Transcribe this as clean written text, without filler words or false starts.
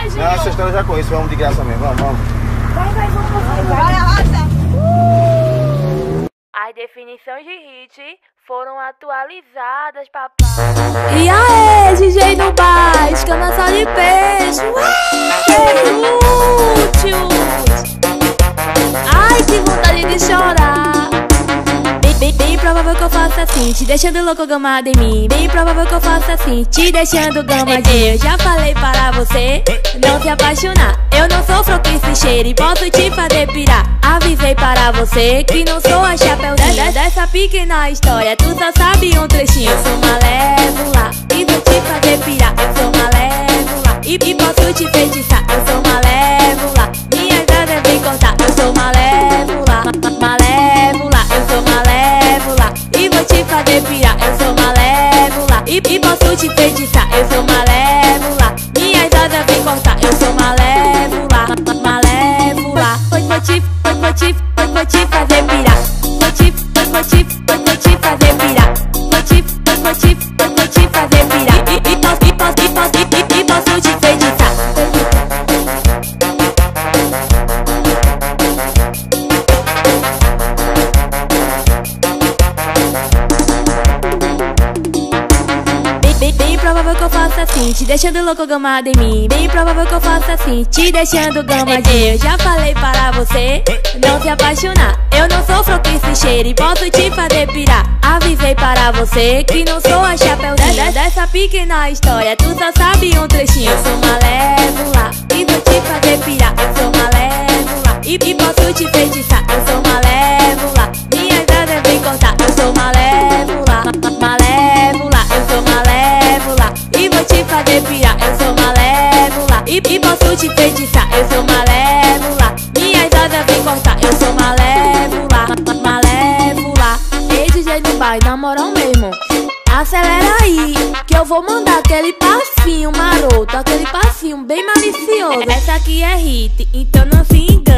Júnior. Não, essa história eu já conheço, vamos de graça mesmo, vamos. Bora, Rosa. As definições de hit foram atualizadas, papai. E aí, DJ no bar, escama só de peixe. Útil. Ai, que vontade de chorar. Bem provável que eu faça assim, te deixando louco gamado em mim. Bem provável que eu faça assim, te deixando gamadinho. Eu já falei para você não se apaixonar. Eu não sou que se cheira e posso te fazer pirar. Avisei para você que não sou a Chapeuzinho dessa pequena história, tu só sabe um trechinho. Eu sou malévola e vou te fazer pirar. Eu sou malévola e posso te feitiçar. Eu sou malévola, minhas asas vem cortar. Eu sou malévola, malévola. Eu sou malévola e vou te fazer pirar. Eu sou malévola e posso te feitiçar. Eu sou malévola, minhas asas vem cortar. Eu sou malévola, malévola. Vou te fazer pirar. Vou te fazer pirar. Vou te fazer pirar. E posso te feitiçar. Bem provável que eu faça assim, te deixando louco gamado em mim. Bem provável que eu faça assim, te deixando gamadinho. Eu já falei para você não se apaixonar. Eu não sou que se cheira e posso te fazer pirar. Avisei para você que não sou a Chapeuzinho dessa pequena história, tu só sabe um trechinho. Eu sou malévola e vou te fazer pirar. Eu sou malévola e posso te feitiçar. Eu sou malévola, minhas asas vem cortar. Eu sou malévola, malévola. Eu sou malévola e vou te fazer pirar. Eu sou malévola e posso te feitiçar. Eu sou malévola, minhas asas vem cortar. Eu sou malévola, malévola. Ei, DJ no bar, na moral mesmo, acelera aí, que eu vou mandar aquele passinho maroto, aquele passinho bem malicioso. Essa aqui é hit, então não se engane.